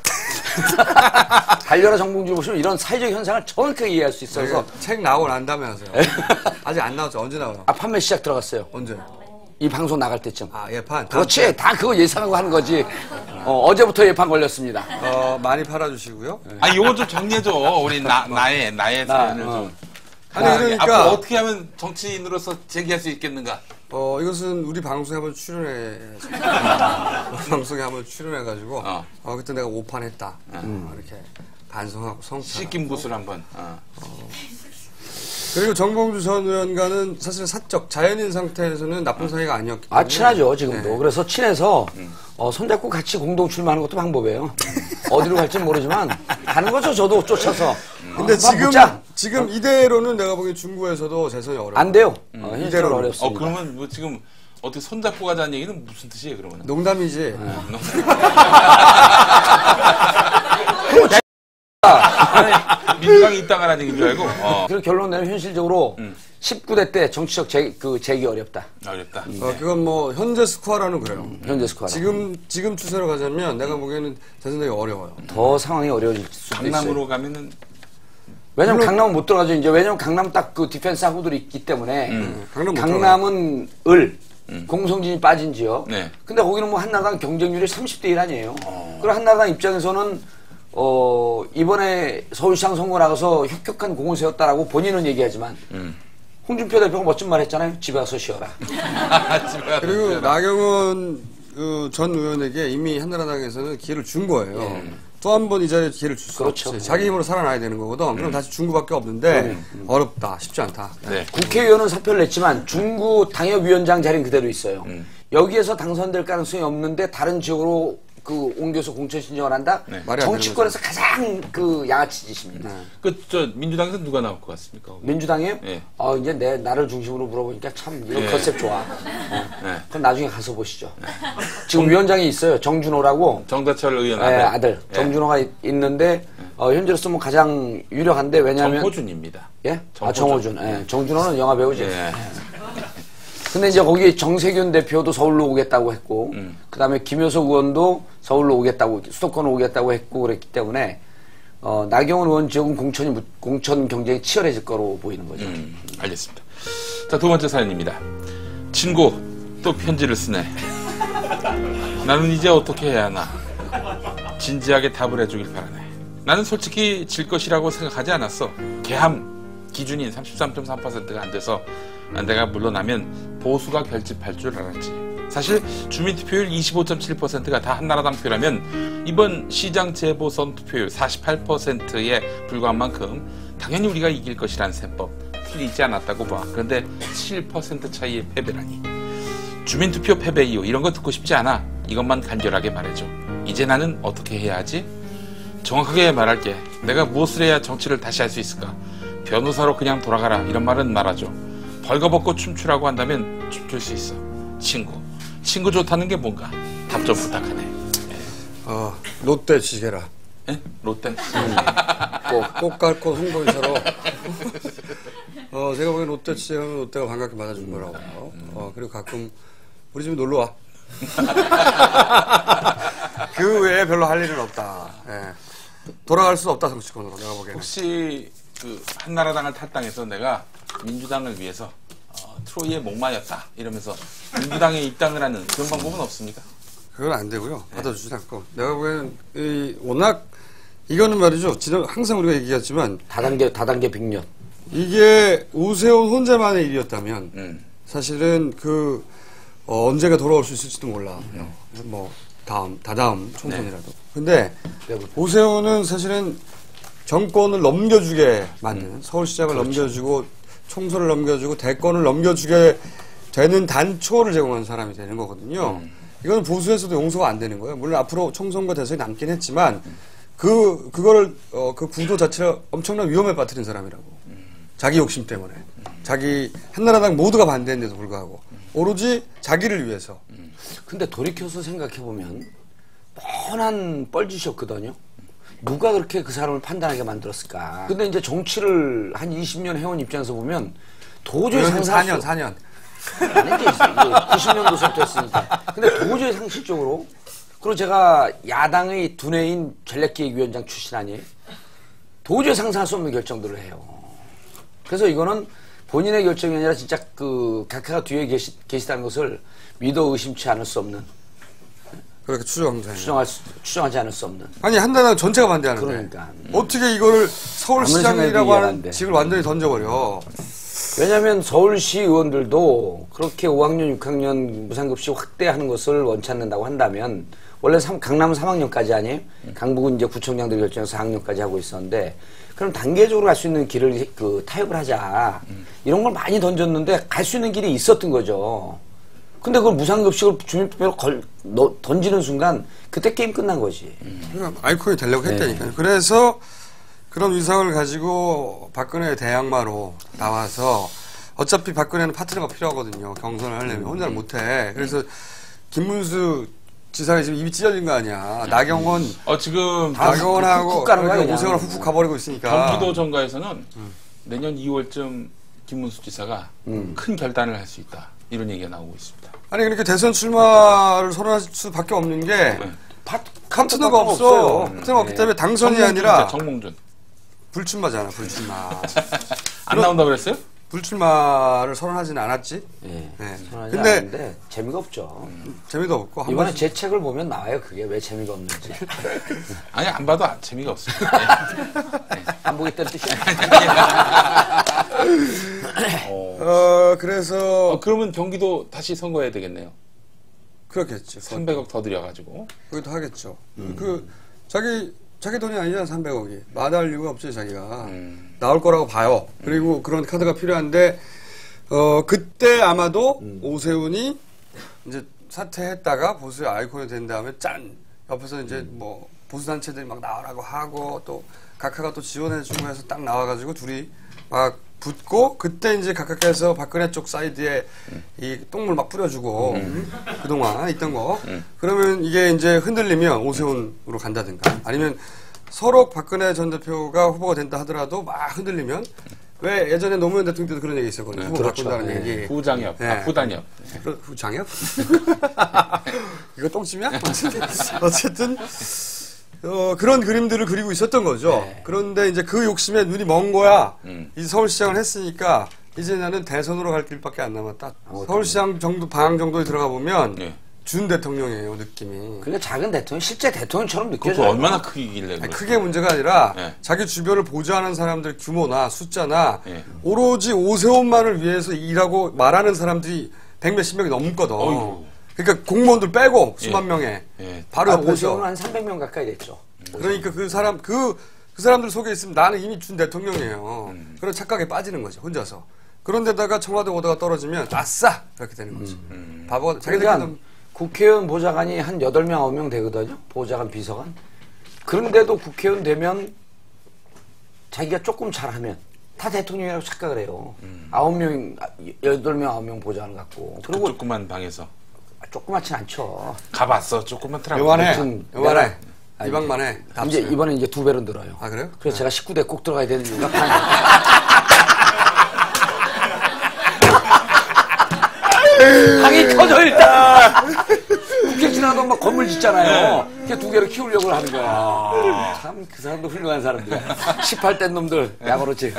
달려라 정봉주 보시면 이런 사회적 현상을 정확하게 이해할 수 있어서. 그래서 책 나오고 난 다음에 하세요. 아직 안 나왔죠. 언제 나와요? 아, 판매 시작 들어갔어요. 언제? 이 방송 나갈 때쯤. 아, 예판. 그렇지. 다 그거 예상하고 하는 거지. 어, 어제부터 예판 걸렸습니다. 어, 많이 팔아주시고요. 아, 요건 좀 정리해줘. 우리 나, 나의, 나의 나, 사연을 어. 좀. 아니, 아, 그러니까. 앞으로 어떻게 하면 정치인으로서 제기할 수 있겠는가? 어, 이것은 우리 방송에 한번 출연해. 우리 방송에 한번 출연해가지고. 어. 어. 그때 내가 오판 했다. 어, 이렇게 반성하고 성찰. 씻긴 붓을 한번. 어. 그리고 정봉주 전 의원과는 사실 사적, 자연인 상태에서는 나쁜 사이가 아니었기 때문에. 아, 친하죠, 지금도. 네. 그래서 친해서, 어, 손잡고 같이 공동 출마하는 것도 방법이에요. 어디로 갈지는 모르지만, 가는 거죠, 저도 쫓아서. 근데 어, 지금, 붙자. 지금 이대로는 내가 보기엔 중구에서도 재선이 어려워. 안 돼요. 어, 현실적으로 이대로는. 어렵습니다. 어, 그러면 뭐 지금 어떻게 손잡고 가자는 얘기는 무슨 뜻이에요, 그러면? 농담이지. 아니, 민주당이 입당하라는 얘기인 줄 알고. 어. 그리고 결론 내면 현실적으로 십구 대 때 정치적 재, 그 재기 어렵다. 어렵다. 어, 그건 뭐, 현재 스코어라는 그래요. 현재 스코어. 지금, 지금 추세로 가자면 내가 보기에는 대선되기 어려워요. 더 상황이 어려워질 수도 있어요. 강남으로 가면은 왜냐면 물론- 강남은 못 들어가죠. 이제 왜냐면 강남 딱 그 디펜스 하고들이 있기 때문에 강남 못 강남은 을 공성진이 빠진 지역. 네. 근데 거기는 뭐 한나라당 경쟁률이 삼십 대 일 아니에요. 그리고 한나라당 입장에서는 어 이번에 서울시장 선거 나가서 혁혁한 공을 세웠다라고 본인은 얘기하지만 홍준표 대표가 멋진 말 했잖아요. 집에 가서 쉬어라. 그리고 나경원 그 전 의원에게 이미 한나라당에서는 기회를 준 거예요. 또 한 번 이 자리에 기회를 줄 수 그렇죠. 없지. 자기 힘으로 살아나야 되는 거거든. 그럼 다시 중구밖에 없는데 어렵다. 쉽지 않다. 네. 국회의원은 사표를 냈지만 중구 당협위원장 자리는 그대로 있어요. 여기에서 당선될 가능성이 없는데 다른 지역으로 그 옮겨서 공천 신청을 한다? 네. 말이 안 되는 정치권에서 가장 그 양아치 짓입니다. 그, 저, 민주당에서 누가 나올 것 같습니까? 민주당이요? 예. 어, 이제 내, 나를 중심으로 물어보니까 참, 이런 예. 컨셉 좋아. 어. 네. 그럼 나중에 가서 보시죠. 지금 위원장이 있어요. 정준호라고. 정다철 의원 예, 아들. 아들. 예. 정준호가 있, 있는데, 어, 현재로서 뭐 가장 유력한데, 왜냐면. 정호준입니다. 예? 정호준. 아, 정호준. 예. 정준호는 영화 배우지. 예. 근데 이제 거기 정세균 대표도 서울로 오겠다고 했고, 음. 그 다음에 김효석 의원도 서울로 오겠다고, 수도권 오겠다고 했고 그랬기 때문에, 어, 나경원 의원 지역은 공천이, 무- 공천 경쟁이 치열해질 거로 보이는 거죠. 음, 알겠습니다. 자, 두 번째 사연입니다. 친구, 또 편지를 쓰네. 나는 이제 어떻게 해야 하나? 진지하게 답을 해주길 바라네. 나는 솔직히 질 것이라고 생각하지 않았어. 개함 기준인 삼십삼 점 삼 퍼센트가 안 돼서 내가 물러나면 보수가 결집할 줄 알았지. 사실 주민투표율 이십오 점 칠 퍼센트가 다 한나라당 표라면 이번 시장 재보선 투표율 사십팔 퍼센트에 불과한 만큼 당연히 우리가 이길 것이라는 셈법 틀리지 않았다고 봐. 그런데 칠 퍼센트 차이의 패배라니. 주민투표 패배 이유 이런 거 듣고 싶지 않아. 이것만 간결하게 말해줘. 이제 나는 어떻게 해야 하지? 정확하게 말할게. 내가 무엇을 해야 정치를 다시 할 수 있을까? 변호사로 그냥 돌아가라 이런 말은 말아줘. 벌거벗고 춤추라고 한다면 춤출 수 있어. 친구. 친구 좋다는 게 뭔가? 답 좀 부탁하네. 어, 롯데 지게라. 에? 롯데? 음, 꼭, 꼭 갈고 홍보이사로. 어, 제가 보기엔 롯데 지게하면 롯데가 반갑게 맞아준 거라고. 어, 그리고 가끔 우리 집에 놀러 와. 그 외에 별로 할 일은 없다. 예. 돌아갈 수 없다, 정치권으로, 내가 보기에는. 혹시 그 한나라당을 탈당해서 내가 민주당을 위해서 어, 트로이에 목마였다 이러면서 민주당에 입당을 하는 그런 방법은 없습니까? 그건 안 되고요. 받아주지 않고. 내가 보기에는, 이, 워낙, 이거는 말이죠. 지난, 항상 우리가 얘기했지만. 다단계, 다단계 빅년. 이게 오세훈 혼자만의 일이었다면, 음. 사실은 그, 어, 언제가 돌아올 수 있을지도 몰라. 음. 뭐, 다음, 다다음 총선이라도. 네. 근데, 오세훈은 사실은 정권을 넘겨주게 만드는, 음. 서울시장을 그렇죠. 넘겨주고, 총선을 넘겨주고, 대권을 넘겨주게 되는 단초를 제공한 사람이 되는 거거든요. 음. 이건 보수에서도 용서가 안 되는 거예요. 물론 앞으로 총선과 대선이 남긴 했지만, 음. 그, 그거를, 어, 그 구도 자체를 엄청난 위험에 빠뜨린 사람이라고. 음. 자기 욕심 때문에. 음. 자기, 한나라당 모두가 반대했는데도 불구하고. 음. 오로지 자기를 위해서. 음. 근데 돌이켜서 생각해보면, 뻔한 뻘짓이었거든요. 누가 그렇게 그 사람을 판단하게 만들었을까. 근데 이제 정치를 한 이십 년 해온 입장에서 보면, 도저히 상상할 사 년, 사 년. 아니지, 구십 년도서부터 했으니까. 근데 도저히 상식적으로, 그리고 제가 야당의 두뇌인 전략기획위원장 출신 아니에요? 도저히 상상할 수 없는 결정들을 해요. 그래서 이거는 본인의 결정이 아니라 진짜 그 각하가 뒤에 계시, 계시다는 것을 믿어 의심치 않을 수 없는. 그렇게 추정하면 추정할 수, 추정하지 않을 수 없는. 아니, 한나라당 전체가 반대하는데. 그러니까. 어떻게 이거를 서울시장이라고 하는 직을 완전히 던져버려. 왜냐하면 서울시 의원들도 그렇게 오 학년, 육 학년 무상급식 확대하는 것을 원치 않는다고 한다면 원래 삼, 강남은 삼 학년까지 아니에요? 음. 강북은 이제 구청장들이 결정해서 사 학년까지 하고 있었는데 그럼 단계적으로 갈 수 있는 길을 그 타협을 하자. 음. 이런 걸 많이 던졌는데 갈 수 있는 길이 있었던 거죠. 근데 그걸 무상급식을 주민투표로 걸, 너, 던지는 순간 그때 게임 끝난 거지. 음. 그러니까 아이콘이 되려고 했다니까요. 네. 그래서 그런 위상을 가지고 박근혜의 대항마로 나와서 어차피 박근혜는 파트너가 필요하거든요. 경선을 하려면. 혼자는 못해. 그래서 김문수 지사가 지금 입이 찢어진 거 아니야. 나경원. 어, 지금. 나경원하고 오세훈을 훅훅 가버리고 있으니까. 경기도 정가에서는 음. 내년 이월쯤 김문수 지사가 음. 큰 결단을 할 수 있다. 이런 얘기가 나오고 있습니다. 아니, 그러니까 대선 출마를 선언할 수밖에 없는 게 네. 파, 파트너가 없어. 음. 파트너가 없기 때문에 당선이 정몽준 아니라. 정몽준. 불출마잖아, 불출마. 안 나온다고 그랬어요? 불출마를 선언하지는 않았지. 네. 네. 선언하지 근데 않았는데 재미가 없죠. 음, 재미도 없고. 이번에 번씩... 제 책을 보면 나와요. 그게 왜 재미가 없는지. 아니, 안 봐도 재미가 없습니다. 네. 안 보겠다는 뜻이야. 어, 어, 그래서. 어, 그러면 경기도 다시 선거해야 되겠네요. 그렇겠지. 삼백억 더 들여가지고. 그것도 하겠죠. 음. 그, 자기, 자기 돈이 아니잖아, 삼백억이. 마다할 이유가 없죠, 자기가. 음. 나올 거라고 봐요. 그리고 음. 그런 카드가 필요한데, 어, 그때 아마도 음. 오세훈이 이제 사퇴했다가 보수의 아이콘이 된 다음에 짠! 옆에서 이제 음. 뭐, 보수단체들이 막 나오라고 하고, 또 각하가 또 지원해주고 해서 딱 나와가지고 둘이 막 붙고, 그때 이제 각하께서 박근혜 쪽 사이드에 음. 이 똥물 막 뿌려주고, 음. 그동안 있던 거. 음. 그러면 이게 이제 흔들리면 오세훈으로 간다든가, 아니면 서로 박근혜 전 대표가 후보가 된다 하더라도 막 흔들리면, 왜 예전에 노무현 대통령 때도 그런 얘기 있었거든요. 네, 후보 그렇죠. 바꾼다는 네. 얘기. 후장협, 네. 아, 후단협. 네. 후장협? 이거 똥침이야? 어쨌든, 어쨌든 어, 그런 그림들을 그리고 있었던 거죠. 네. 그런데 이제 그 욕심에 눈이 먼 거야. 음. 이 서울시장을 했으니까 이제 나는 대선으로 갈 길밖에 안 남았다. 아, 서울시장 정도, 방향 정도에 들어가 보면 네. 준 대통령이에요, 느낌이. 그러니까 작은 대통령, 실제 대통령처럼 그것도 느껴져요. 얼마나 크길래 아니, 크게 문제가 아니라 네. 자기 주변을 보좌하는 사람들 규모나 숫자나 네. 오로지 오세훈만을 위해서 일하고 말하는 사람들이 백몇십 명이 넘거든. 어이구. 그러니까 공무원들 빼고 수만 예. 명에 예. 바로 아, 옆에서. 오세훈은 한 삼백 명 가까이 됐죠. 그러니까 그 사람 그, 그 사람들 속에 있으면 나는 이미 준 대통령이에요. 음. 그런 착각에 빠지는 거죠, 혼자서. 그런데다가 청와대 오다가 떨어지면 아싸 이렇게 되는 거지. 음. 바보가 자기들끼리 그러니까 국회의원 보좌관이 한 여덟 명, 아홉 명 되거든요. 보좌관, 비서관. 그런데도 국회의원 되면 자기가 조금 잘하면 다 대통령이라고 착각을 해요. 아홉 명, 여덟 명, 아홉 명 보좌관 갖고. 그 그리고 조그만 방에서 조그맣진 않죠. 가봤어. 조그맣더라고. 요만해. 아무튼 요만해. 내가- 이 방만 해. 다 이제 합치면. 이번에 이제 두 배로 늘어요. 아, 그래요? 그래서 제가 십구 대 꼭 들어가야 되는 이유가 반. 방이 터져 일단. 국회 지나도 막 건물 짓잖아요. 그게 두 개로 키우려고 하는 거야. 참 그 사람도 훌륭한 사람들. 십팔 대 놈들 야구로지.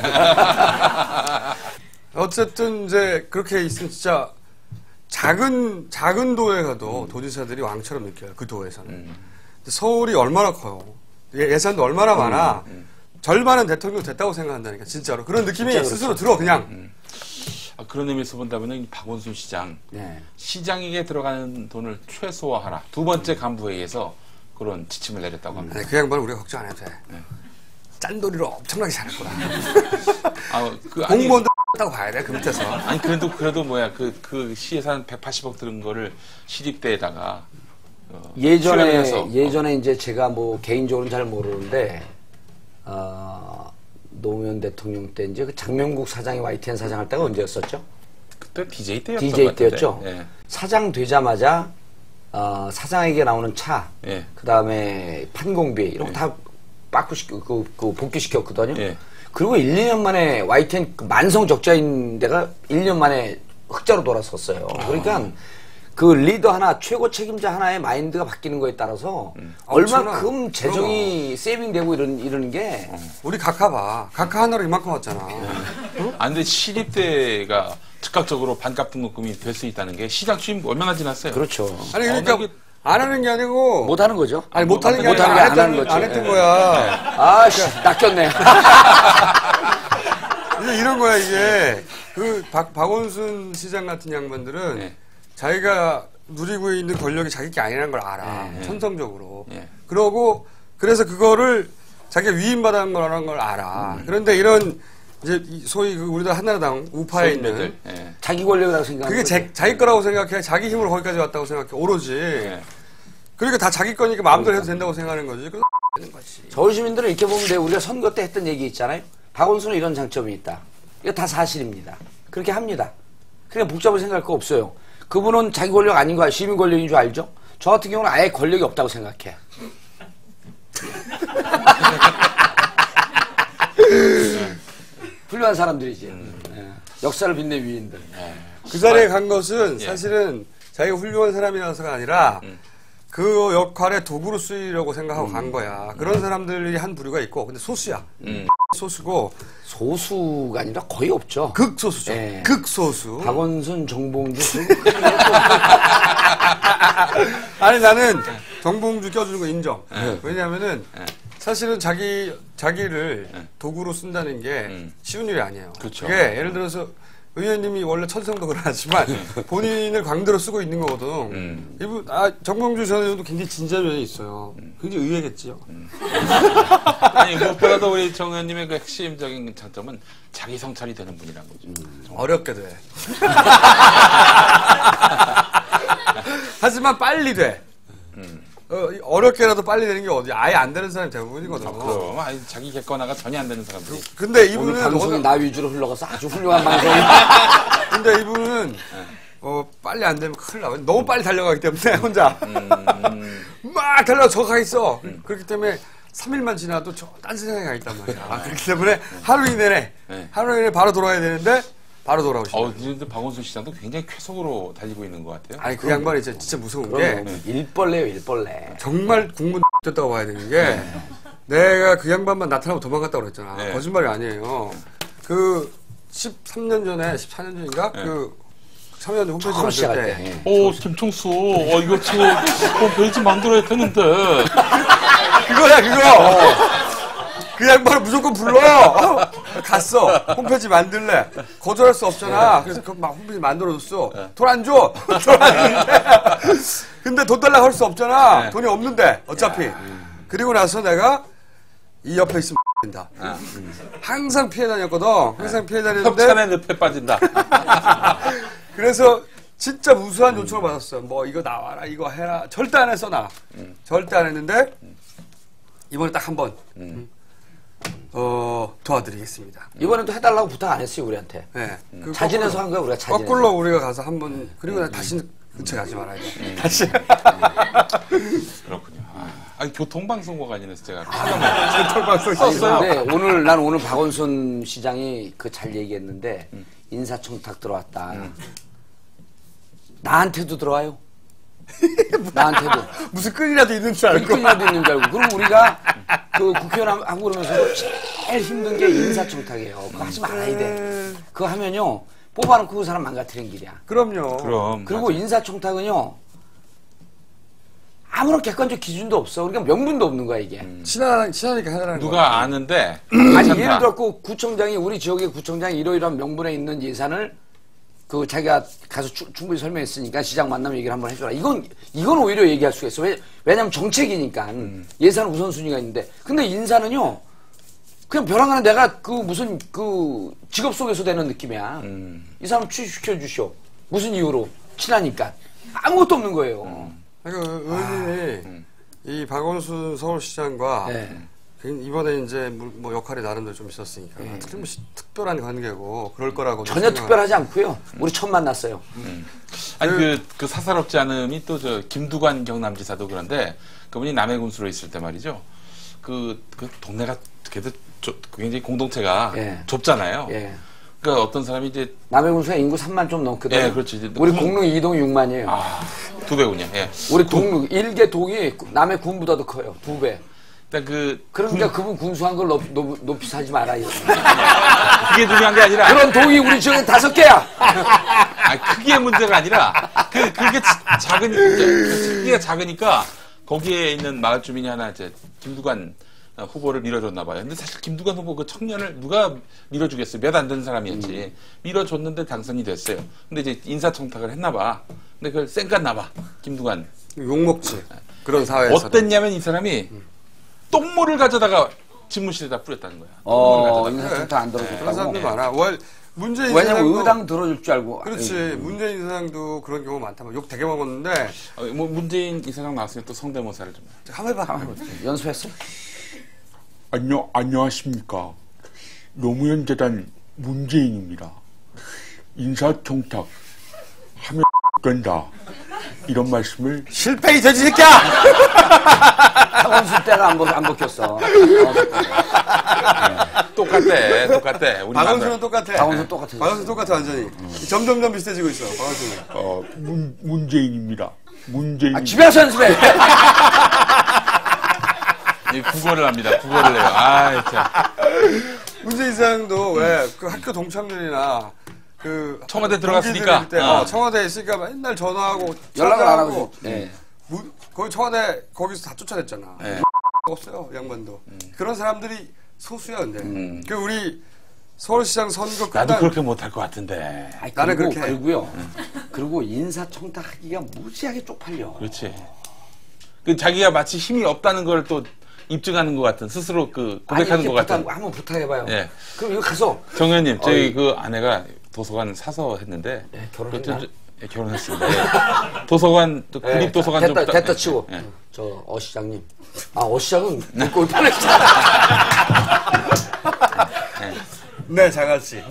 어쨌든 이제 그렇게 있으면 진짜 작은 작은 도에 가도 도지사들이 왕처럼 느껴요. 그 도에서는. 근데 서울이 얼마나 커요. 예- 예산도 얼마나 많아. 절반은 대통령 됐다고 생각한다니까 진짜로. 그런 느낌이 진짜 스스로 들어 그냥. 아, 그런 의미에서 본다면 박원순 시장 네. 시장에게 들어가는 돈을 최소화하라. 두 번째 간부회의에서 그런 지침을 내렸다고 합니다. 아니, 그 양반은 우리가 걱정 안 해도 돼. 짠돌이로 엄청나게 잘할 거야. 아, 그 아니, 공무원도 다고 봐야 돼. 그 밑에서. 아니 그래도 그래도 뭐야 그 그 시예산 백팔십억 들은 거를 시립대에다가 어, 예전에 수렴해서, 예전에 이제 제가 뭐 개인적으로는 잘 모르는데 어, 노무현 대통령 때 이제 그 장명국 사장이 와이티엔 사장 할 때가 언제였었죠? 그때 디제이 때였던 디제이 것 같은데. 때였죠. 예. 사장 되자마자 어, 사장에게 나오는 차, 예. 그 다음에 판공비 이런 거 다 빠꾸시켜 그, 그 복귀시켰거든요. 예. 그리고 일, 이 년 만에 와이티엔 그 만성 적자인 데가 일 년 만에 흑자로 돌아섰어요. 그러니까 그 리더 하나, 최고 책임자 하나의 마인드가 바뀌는 거에 따라서 얼마큼 엄청나. 재정이 세이빙되고 이런, 이러는 게 우리 각하 봐. 각하 하나로 이만큼 왔잖아. 아 근데 시립대가 즉각적으로 반값 등록금이 될 수 있다는 게 시장 취임 얼마나 지났어요? 그렇죠. 아니 그러니까 어, 이게- 안 하는 게 아니고 못 하는 거죠. 아니 못하는 게 못하는 아니라 게 안 안 하는 했던, 거지. 안 했던 거야. 아씨, 낚였네. 이게 이런 거야 이게 그 박, 박원순 시장 같은 양반들은 네. 자기가 누리고 있는 권력이 자기 게 아니라는 걸 알아. 네. 천성적으로. 네. 그러고 그래서 그거를 자기가 위임받은 거라는 걸 알아. 음. 그런데 이런 이제 이 소위 그 우리나라 한나라당 우파에 있는 서인배들. 예. 자기 권력이라고 생각하는 그게 제, 자기 거라고 생각해. 자기 힘으로 거기까지 왔다고 생각해. 오로지. 예. 그러니까 다 자기 거니까 마음대로 해도 된다고 생각하는 거지. 그래서 되는 거지. 서울 시민들은 이렇게 보면 돼요. 우리가 선거 때 했던 얘기 있잖아요. 박원순은 이런 장점이 있다. 이거 다 사실입니다. 그렇게 합니다. 그러니까 복잡하게 생각할 거 없어요. 그분은 자기 권력 아닌 거야. 시민 권력인 줄 알죠? 저 같은 경우는 아예 권력이 없다고 생각해. 훌륭한 사람들이지. 예. 역사를 빛낸 위인들. 그 자리에 간 것은 예. 사실은 자기가 훌륭한 사람이라서가 아니라 그 역할에 도구로 쓰이려고 생각하고 간 거야. 그런 사람들이 한 부류가 있고, 근데 소수야. 음. 소수고, 소수가 아니라 거의 없죠. 극소수죠. 예. 극소수. 박원순, 정봉주. 아니, 나는 정봉주 껴주는 거 인정. 예. 왜냐면은 사실은 자기, 자기를 도구로 쓴다는 게 음. 쉬운 일이 아니에요. 그렇죠. 그게 예를 들어서 의원님이 원래 천성도 그러하지만 본인을 광대로 쓰고 있는 거거든. 음. 이분, 아, 정봉주 전 의원도 굉장히 진지한 면이 있어요. 굉장히 의외겠지요. 아니 무엇보다도 우리 정 의원님의 그 핵심적인 장점은 자기 성찰이 되는 분이란 거죠. 정말. 어렵게 돼. 하지만 빨리 돼. 어, 어렵게라도 빨리 되는 게 어디? 아예 안 되는 사람이 대부분이거든. 그럼 아니, 자기 객관화가 전혀 안 되는 사람들이. 근데 오늘 이분은 방송이 어느- 나 위주로 흘러가서 아주 훌륭한 방송. 근데 이분은 어, 빨리 안 되면 큰일 나. 너무 빨리 달려가기 때문에 혼자 막 달려 저 가 있어. 그렇기 때문에 삼 일만 지나도 저 딴 세상에 가 있단 말이야. 그렇기 때문에 하루 이내에 네. 하루 이내에 바로 돌아야 되는데 바로 돌아오시죠. 어, 근데 박원순 시장도 굉장히 쾌속으로 달리고 있는 것 같아요. 아니 그 양반이 진짜, 진짜 무서운 게 그럼 일벌레요, 일벌레. 정말 국문 됐다고 봐야 되는 게 내가 그 양반만 나타나면 도망갔다고 그랬잖아. 네. 거짓말이 아니에요. 그 십삼 년 전에 십사 년 전인가 네. 그 참여연대 홈페이지 처음 만들 시작할 때. 때. 오, 김총수. 어, 이거 지금 홈페이지 만들어야 되는데. 그거야, 그거! 그 양반을 무조건 불러! 갔어. 홈페이지 만들래. 거절할 수 없잖아. 그래서 막 홈페이지 만들어줬어. 돈 안 줘! 돈 안 주는데. 근데 돈 달라고 할 수 없잖아. 네. 돈이 없는데, 어차피. 그리고 나서 내가 이 옆에 있으면 된다. 항상 피해 다녔거든. 항상 피해 다녔는데. 협찬에 늪에 빠진다. 그래서 진짜 무수한 요청을 받았어요. 뭐 이거 나와라, 이거 해라. 절대 안 했어, 나. 절대 안 했는데, 이번에 딱 한 번. 어, 도와드리겠습니다. 이번에도 해달라고 부탁 안 했어요, 우리한테. 네. 그 자진해서 한 거야, 우리가 자진해서. 거꾸로 우리가 가서 한 번, 그리고 나 다시 근처에 가지 말아야 돼. 다시. 그렇군요. 아, 아니, 교통방송국 아니라서 제가. 털방송 썼어요. 근데 오늘, 난 오늘 박원순 시장이 그 잘 얘기했는데, 음. 인사청탁 들어왔다. 음. 나한테도 들어와요. 나한테도. 무슨 끈이라도 있는 줄 알고. 끈이라도 있는 줄 알고. 그럼 우리가 그 국회의원 하고 그러면서 제일 힘든 게 인사청탁이에요. 그거 하지 말아야 돼. 그거 하면요, 뽑아놓고 그 사람 망가뜨리는 길이야. 그럼요. 그럼. 그리고 맞아. 인사청탁은요, 아무런 객관적 기준도 없어. 그러니까 명분도 없는 거야, 이게. 음. 친하, 친하니까 하라는 거. 누가 아는데. 아니, 예를 들었고, 구청장이, 우리 지역의 구청장이 이러이러한 명분에 있는 예산을 그 자기가 가서 추, 충분히 설명했으니까 시장 만나면 얘기를 한번 해줘라. 이건, 이건 오히려 얘기할 수가 있어. 왜, 왜냐면 정책이니까. 음. 예산 우선순위가 있는데. 근데 인사는요, 그냥 벼랑 하나 내가 그 무슨 그 직업 속에서 되는 느낌이야. 음. 이 사람 취직시켜 주시오. 무슨 이유로? 친하니까. 아무것도 없는 거예요. 음. 그러니까 의원님이 아, 음. 이 박원순 서울시장과 네. 이번에 이제 뭐 역할이 나름대로 좀 있었으니까 네. 특히 특별한 관계고 그럴 거라고 전혀 특별하지 않고요. 우리 처음 만났어요. 음. 아니 그, 그 사사롭지 않음이 또 저 김두관 경남지사도 그런데 그분이 남해군수로 있을 때 말이죠. 그, 그 동네가 그래도 조, 굉장히 공동체가 예. 좁잖아요. 예. 그러니까 어떤 사람이 이제 남해군수가 인구 삼만 좀 넘거든. 예, 그렇지. 우리 군... 공릉 이동 육만이에요. 아, 두 배군요. 예. 우리 동 일개 동이 남해 군보다도 커요. 두 배. 그 그러니까 군... 그분 군수한 걸 높이, 높이, 높이 사지 말아요. 그게 중요한 게 아니라 그런 동이 우리 지역에 다섯 개야. 아, 크기의 문제가 아니라 그 그게 작은 크기가 작으니까 거기에 있는 마을 주민이 하나 이제 김두관 후보를 밀어줬나 봐요. 근데 사실 김두관 후보 그 청년을 누가 밀어주겠어요? 몇 안 되는 사람이었지. 음. 밀어줬는데 당선이 됐어요. 근데 이제 인사청탁을 했나 봐. 근데 그걸 쌩깠나 봐. 김두관. 욕먹지. 그런 사회에서. 어땠냐면 이 사람이 음. 똥물을 가져다가 집무실에다 뿌렸다는 거야. 어, 인사청탁 안 들어줬다고. 그런 사람들 많아. 월, 문재인 왜냐면 의당 들어줄 줄 알고. 그렇지. 음. 문재인 이사장도 그런 경우 많다. 욕 되게 먹었는데. 어, 뭐 문재인 이사장 나왔으니까 또 성대모사를 좀. 한번 해봐. 한번 해봐. 연습했어? 안녕, 안녕하십니까. 노무현 재단 문재인입니다. 인사청탁 하면 된다. 이런 말씀을. 실패 이 돼지 새끼야! 박원순 때가 안, 안 먹혔어. 똑같대, 똑같대. 우리 박원순은 똑같아. 박원순 똑같아. 박원순 똑같아, 완전히. 음. 점점점 비슷해지고 있어, 박원순은. 어, 문, 문재인입니다. 문재인. 아, 집에 와서 연습해! 예, 국어를 합니다. 국어를 해요. 아, 참. 문재인 이사장도 왜 그 학교 동창들이나 그 청와대 들어갔으니까 때, 어. 어, 청와대에 있으니까 맨날 전화하고 연락을 안 하고 네. 무, 거기 청와대 거기서 다 쫓아냈잖아. 네. 없어요 양반도. 음. 그런 사람들이 소수야 근데. 음. 그 우리 서울시장 선거 끝난 나도 그렇게 못할 것 같은데. 아니, 나는 그리고, 그렇게 그리고요. 음. 그리고 인사청탁하기가 무지하게 쪽팔려. 그렇지. 그 자기가 마치 힘이 없다는 걸 또 입증하는 것 같은 스스로 그 고백하는 것 같은. 한번 부탁해봐요. 예. 그럼 이거 가서. 정 의원님, 저희 어이. 그 아내가 도서관 사서 했는데. 네, 결혼했나? 예, 결혼했습니다. 예. 도서관, 또 네, 국립도서관 됐다, 좀. 됐다 치고. 예. 저, 어 시장님. 아, 어 시장은 꼴 뻔했어. 네, 장아씨.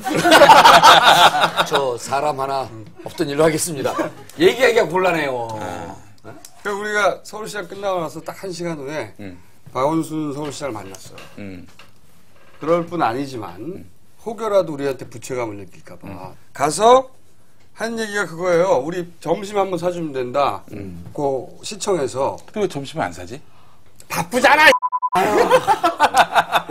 저 사람 하나 없던 일로 하겠습니다. 얘기하기가 곤란해요. 아. 그 우리가 서울시장 끝나고 나서 딱 한 시간 후에 음. 박원순 서울시장을 만났어요. 음. 그럴 뿐 아니지만 음. 혹여라도 우리한테 부채감을 느낄까봐 음. 가서 한 얘기가 그거예요. 우리 점심 한번 사주면 된다. 음. 그 시청에서. 왜 점심을 안 사지? 바쁘잖아.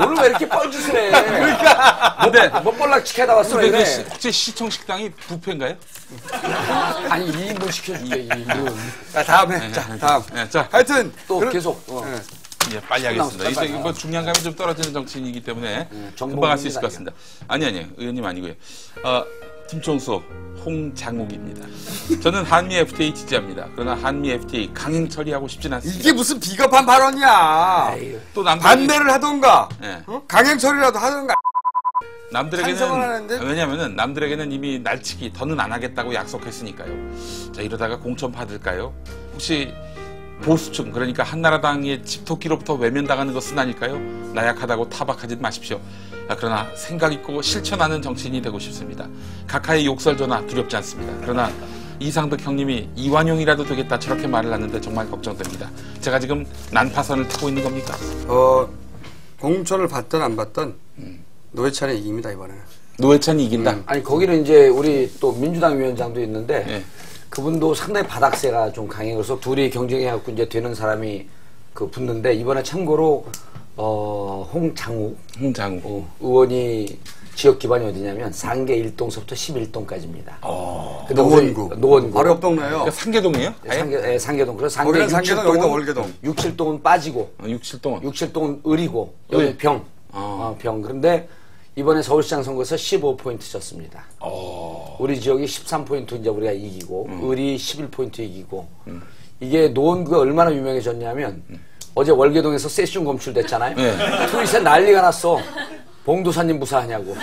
오늘 왜 이렇게 뻘짓을 해? 그러니까. 근데 뭐 볼락치게다 왔어, 근데 왜 그 그래? 시- 혹시 시청 식당이 뷔페인가요? 아니, 이 인분 시켜줄게, 이 인분. 자, 다음에. 자, 다음. 네, 자, 하여튼. 또 그런- 계속. 어. 네. 예, 빨리 하겠습니다. 빨리, 이제 빨리. 뭐 중량감이 좀 떨어지는 정치인이기 때문에 정보입니다, 금방 할 수 있을 것 같습니다. 아니, 아니, 의원님 아니고요. 어, 김총수, 홍장욱입니다. 저는 한미 에프티에이 지지합니다. 그러나 한미 에프티에이 강행 처리하고 싶진 않습니다. 이게 무슨 비겁한 발언이야. 에이, 또 남들에게, 반대를 하던가. 예, 어? 강행 처리라도 하던가. 남들에게는, 찬성을 하는데? 왜냐면은 남들에게는 이미 날치기 더는 안 하겠다고 약속했으니까요. 자, 이러다가 공천 받을까요? 혹시 보수층, 그러니까 한나라당의 집토끼로부터 외면당하는 것은 아닐까요? 나약하다고 타박하지 마십시오. 아, 그러나 생각 있고 실천하는 정치인이 되고 싶습니다. 각하의 욕설 전화 두렵지 않습니다. 그러나 이상득 형님이 이완용이라도 되겠다 저렇게 말을 하는데 정말 걱정됩니다. 제가 지금 난파선을 타고 있는 겁니까? 어, 공천을 받든 안 받든 노회찬이 이깁니다, 이번에는. 노회찬이 이긴다? 아니, 거기는 이제 우리 또 민주당 위원장도 있는데, 예. 그분도 상당히 바닥세가 좀 강해. 그래서 둘이 경쟁해갖고 이제 되는 사람이 그 붙는데, 이번에 참고로, 어, 홍장욱 홍장욱. 어, 의원이 지역 기반이 어디냐면 상계 일 동서부터 십일 동까지입니다. 어. 근데 노원구. 우리- 노원구. 바로 옆 동네예요. 그러니까 상계동이에요? 아예? 상계, 예, 상계동. 그래서 상계 거기는 육, 상계동, 칠 동은 여기도 월계동. 육, 칠 동은 빠지고, 어, 육, 칠 동은. 육, 칠 동은 을이고, 여기 을. 병. 어. 어, 병. 그런데 이번에 서울시장 선거에서 십오 포인트 졌습니다. 어. 우리 지역이 십삼 포인트 이제 우리가 이기고, 음. 을이 십일 포인트 이기고, 이게 노원구가 얼마나 유명해졌냐면, 어제 월계동에서 세슘 검출됐잖아요. 네. 트윗에 난리가 났어. 봉도사님 무사하냐고.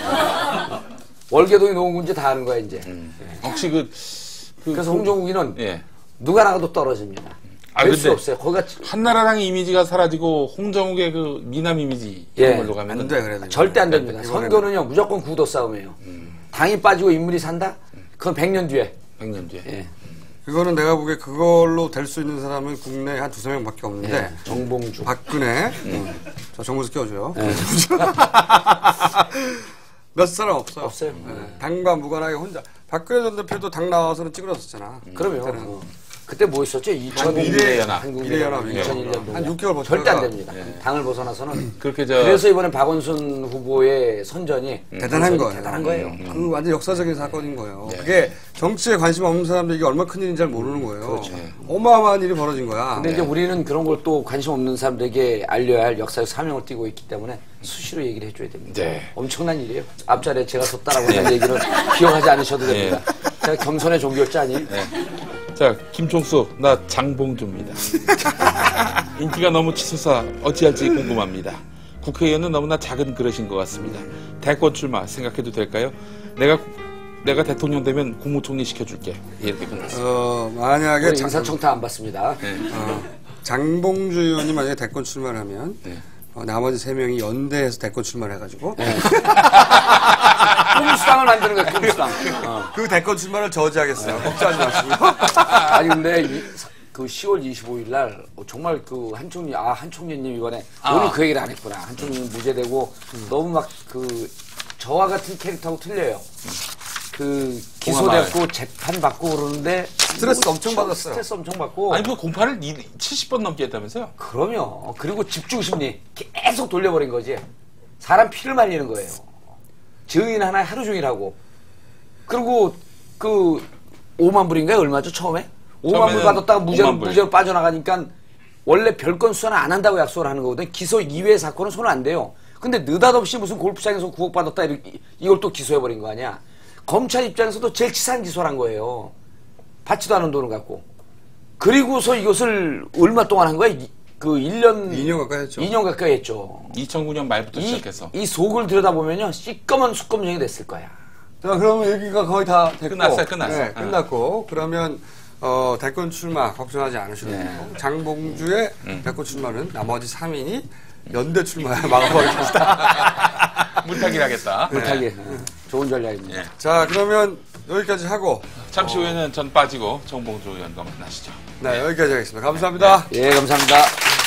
월계동이 노원구인지 다 아는 거야, 이제. 혹시 그, 그 그래서 그- 홍종욱이는 예. 누가 나가도 떨어집니다. 아, 될 근데 수 없어요. 거기가 한나라당 이미지가 사라지고 홍정욱의 그 미남 이미지 예. 이런 걸로 가면 안 돼, 그래도. 절대 안 됩니다. 이번에는. 선거는요, 무조건 구도 싸움이에요. 당이 빠지고 인물이 산다? 그건 백 년 뒤에. 백 년 뒤에. 예. 이거는 내가 보기에 그걸로 될 수 있는 사람은 국내에 한 두세 명밖에 없는데. 예. 정봉주. 박근혜. 저 정무수 껴줘요. 예. 몇 사람 없어요. 없어요. 네. 당과 무관하게 혼자. 박근혜 전 대표도 당 나와서는 찌그러졌잖아. 그러면 그때는. 어. 그때 뭐 있었죠? 이천 미래연합. 미래연합. 이천일 년도 한 육 개월 버티다가- 절대 안 됩니다. 당을 벗어나서는 그렇게 저 그래서 이번에 박원순 후보의 선전이 대단한 선전이 거예요. 대단한 거예요. 그 완전 역사적인 사건인 거예요. 그게 정치에 관심 없는 사람들 이게 얼마나 큰 일인지 잘 모르는 거예요. 어마어마한 일이 벌어진 거야. 근데 이제 우리는 그런 걸 또 관심 없는 사람들에게 알려야 할 역사의 사명을 띠고 있기 때문에 수시로 얘기를 해줘야 됩니다. 네. 엄청난 일이에요. 앞자리에 제가 섰다라고 하는 얘기를 기억하지 않으셔도 됩니다. 제가 겸손의 종교였지 아니? 자, 김총수, 나 장봉주입니다. 인기가 너무 치솟아 어찌할지 궁금합니다. 국회의원은 너무나 작은 그릇인 것 같습니다. 대권 출마 생각해도 될까요? 내가 내가 대통령 되면 국무총리 시켜줄게. 이렇게 끝났어요. 어, 만약에 우리 장, 인사청탁 안 받습니다. 어, 장봉주 의원이 만약에 대권 출마를 하면 어, 나머지 세 명이 연대해서 대권 출마를 해가지고 꿈수당을 만드는 거야, 꿈수당. 어. 그 대권 출마를 저지하겠어요. 걱정하지 마시고. 아니 근데 이, 그 시월 이십오일 날 정말 그 한총리 아 한총리님 이번에 오늘 그 얘기를 안 했구나. 한총리님 무죄되고 너무 막 그 저와 같은 캐릭터하고 틀려요. 그 기소됐고 재판 받고 그러는데 스트레스 엄청 받았어요. 스트레스 엄청 받고. 아니, 그 공판을 칠십 번 넘게 했다면서요? 그럼요. 그리고 집중 심리 계속 돌려버린 거지. 사람 피를 말리는 거예요. 증인 하나에 하루 종일 하고. 그리고 그 오만 불인가요? 얼마죠 처음에? 오만 불 처음에는 받았다가 무죄로, 오만 불. 무죄로 빠져나가니까 원래 별건 수사는 안 한다고 약속을 하는 거거든. 기소 이외의 사건은 손은 안 대요. 근데 느닷없이 무슨 골프장에서 구억 받았다 이렇게 이걸 또 기소해버린 거 아니야. 검찰 입장에서도 제일 치사한 기소를 한 거예요. 받지도 않은 돈을 갖고. 그리고서 이것을 얼마 동안 한 거야? 이- 그 일 년. 이 년 가까이 했죠. 이 년 가까이 했죠. 이천구 년 말부터 이, 시작해서. 이 속을 들여다보면요. 시꺼먼 숙검정이 됐을 거야. 자, 그러면 얘기가 거의 다 됐고. 끝났어요, 끝났어요. 네, 끝났고. 그러면, 어, 대권 출마 걱정하지 않으셔도 네. 되고. 장봉주의 음. 대권 출마는 나머지 삼 인이 연대 출마에 막아버리겠다. 물타기를 하겠다. 물타기. 어, 좋은 전략입니다. 예. 자, 그러면 여기까지 하고. 잠시 후에는 전 빠지고 정봉주 의원과 만나시죠. 네, 여기까지 하겠습니다. 감사합니다. 예, 감사합니다.